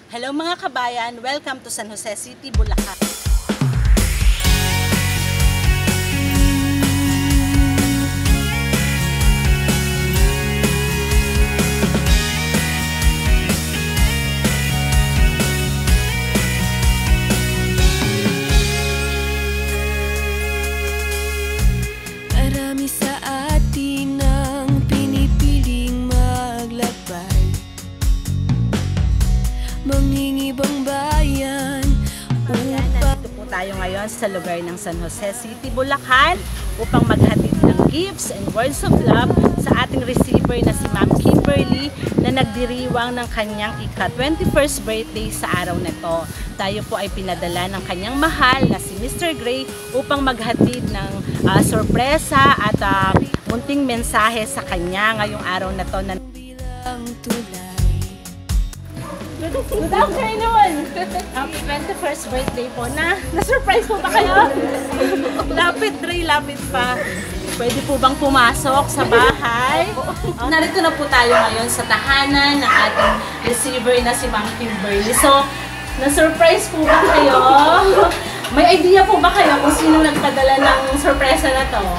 Hello mga kabayan, welcome to San Jose City, Bulacan. Marami sa atin ang pinipiling maglakbay, mangingibang bayan Nandito po tayo ngayon sa lugar ng San Jose City, Bulacan upang maghatid ng gifts and words of love sa ating receiver na si Ma'am Kimberly na nagdiriwang ng kanyang ika-21st birthday sa araw na to. Tayo po ay pinadala ng kanyang mahal na si Mr. Gray upang maghatid ng sorpresa at munting mensahe sa kanya ngayong araw na to. bilang tulay. Good afternoon! Happy 21st birthday po. Na-surprise po ba kayo? Lapit, Dre, lapit pa. Pwede po bang pumasok sa bahay? Narito na po tayo ngayon sa tahanan ng ating receiver na si Ma'am Kimberly. So, na-surprise po ba kayo? May idea po ba kayo kung sino nagpadala ng sorpresa na to?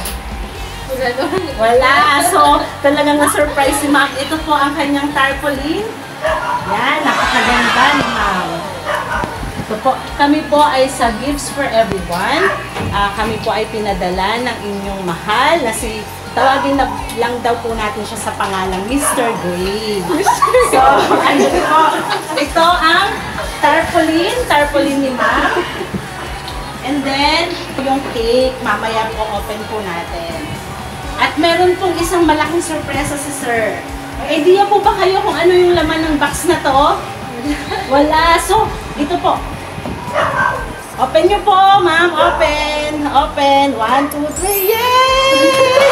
Wala. So, talagang na-surprise si Ma'am. Ito po ang kanyang tarpaulin. Yan, napakaganda ni Ma'am. So po, kami po ay sa Gifts for Everyone. Kami po ay pinadala ng inyong mahal na si, tawagin na lang daw po natin siya sa pangalang Mr. Gray. So, ano po, ito ang tarpaulin ni Ma'am. And then, yung cake, mamaya po open po natin. At meron pong isang malaking sorpresa si Sir. May idea po ba kayo kung ano yung laman ng box na to? Wala. So, ito po. Open nyo po, ma'am. Open. Open. 1, 2, 3. Yay!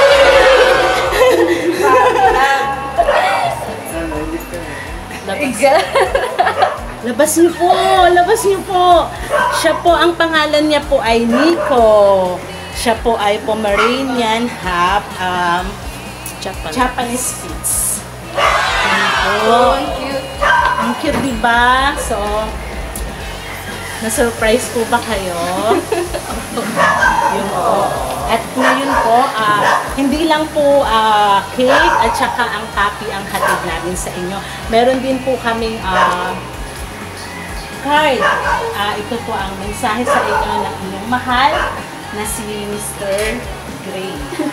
Labas niyo po. Labas niyo po. Siya po, ang pangalan niya po ay Nico. Siya po ay Pomeranian half Japanese Spitz. Oh, ang cute, diba? So, na-surprise po ba kayo? Yun po. At ngayon po, hindi lang po cake at saka ang copy ang hatid namin sa inyo. Meron din po kaming card. Ito po ang mensahe sa inyo ng inyong mahal na si Mr. Gray.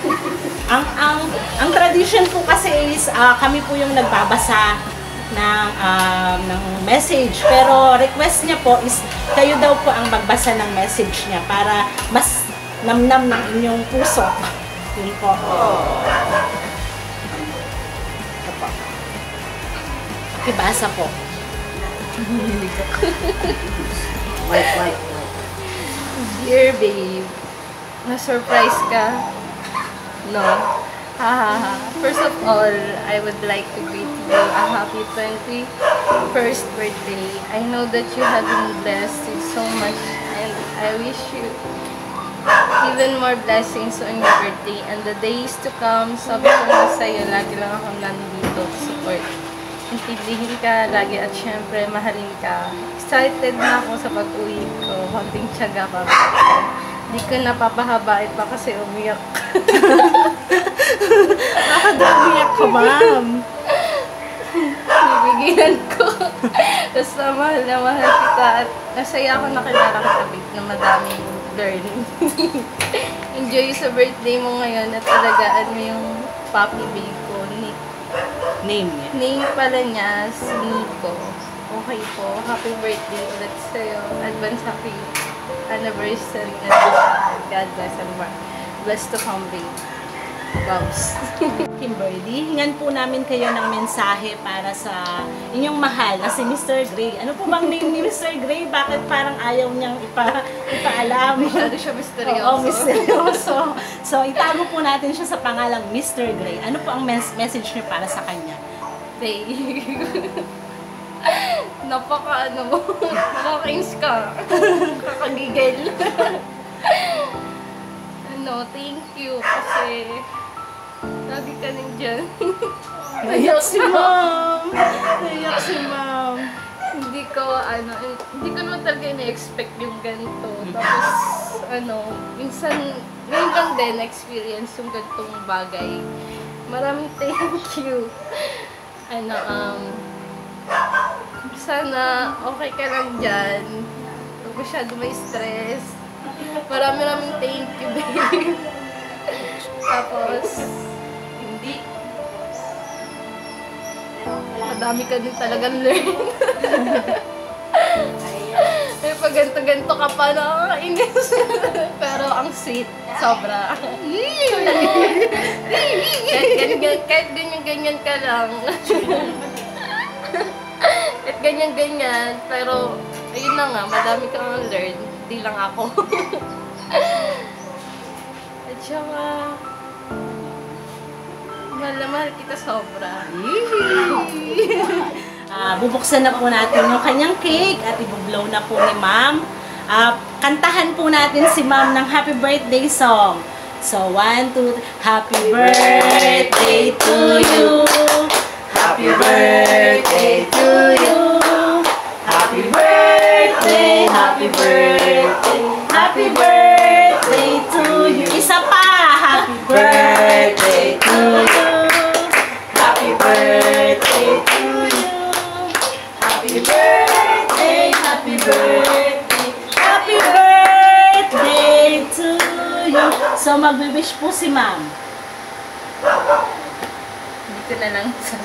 Ang tradition po kasi is kami po yung nagbabasa ng message, pero request niya po is kayo daw po ang magbasa ng message niya para mas namnam ng inyong puso. Yun po. Ito po. Ibasa po. White. Dear babe, na-surprise ka? No? Hahaha. First of all, I would like to greet you a happy 21st birthday. I know that you have been blessed with so much and I wish you even more blessings on your birthday and the days to come. Sabi ko na sa'yo, lagi lang akong nandito to support. Intindihin ka lagi at syempre mahalin ka. Excited na ako sa pag-uwi ko. Konting tiyaga pa. Hindi ko napapahabain pa kasi umiyak. Nakadamiyak ka, ma'am. Bibigilan ko. Basta mahal na mahal kita at nasaya ako nakilala kita, babe, na madaming learning. Enjoy sa birthday mo ngayon at alagaan mo yung puppy babe ko, Nick. Name niya. Name pala niya, si Nico. Okay po. Happy birthday ulit sa'yo. Advance happy anniversary na God bless and bless to come, babe. Bows. Kimberly, hingan po namin kayo ng mensahe para sa inyong mahal na si Mr. Gray. Ano po bang name ni Mr. Gray? Bakit parang ayaw niyang ipaalam? Masyado siya misteryoso. Oo, misteryoso. So, itago po natin siya sa pangalang Mr. Gray. Ano po ang message niyo para sa kanya? Babe. Nakaka-ins ka. Kakagigil. Thank you kasi lagi ka nandyan. Naiyak si ma'am. Naiyak si ma'am. Hindi ko, hindi ko naman talaga ina-expect yung ganito. Tapos, minsan, ngayon lang din na-experience yung ganitong bagay. Maraming thank you. Sana okay ka lang dyan. Huwag masyado may stress. Maraming thank you, babe. Tapos, hindi. Madami ka din talagang learn. May pag ganto-ganto ka pa, nakakainis. Pero ang sweet, sobra. Kahit ganyan-ganyan ka lang. Kahit ganyan-ganyan, pero ayun na nga, madami kang learn. Di lang ako. At saka, mahal kita sobra. Bubuksan na po natin yung kanyang cake at i-blow na po ni Ma'am. Kantahan po natin si Ma'am ng happy birthday song. So, 1, 2, 3. Happy birthday to you. Happy birthday to you. Happy birthday, happy birthday, happy birthday to you. Isa pa, happy birthday to you. Happy birthday to you. Happy birthday, happy birthday, happy birthday to you. So, magbe-wish po si Ma'am. Dito na lang sa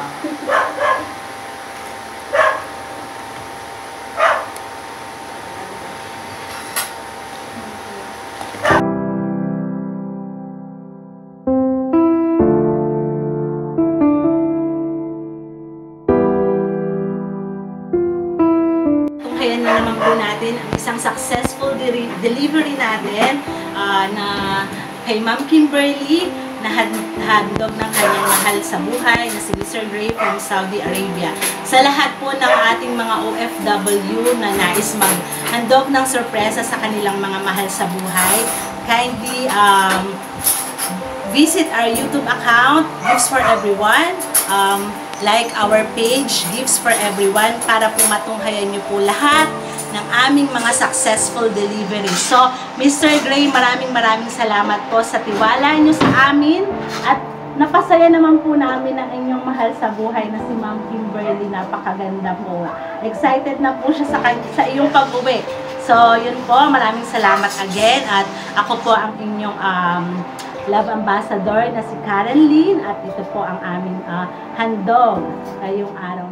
Kaya na naman po natin ang isang successful delivery natin na kay Ma'am Kimberly na handog ng kanyang mahal sa buhay na si Mr. Gray from Saudi Arabia. Sa lahat po ng ating mga OFW na nais maghandog ng sorpresa sa kanilang mga mahal sa buhay, kindly visit our YouTube account, Gifts for Everyone. Like our page, Gifts for Everyone, para po matunghayan niyo po lahat ng aming mga successful delivery. So, Mr. Gray, maraming salamat po sa tiwala niyo sa amin at napasaya naman po namin ang inyong mahal sa buhay na si Ma'am Kimberly. Napakaganda po. Excited na po siya sa iyong pag-uwi. So, yun po, maraming salamat again at ako po ang inyong Love Ambassador na si Karen Lynn at ito po ang aming handog ngayong araw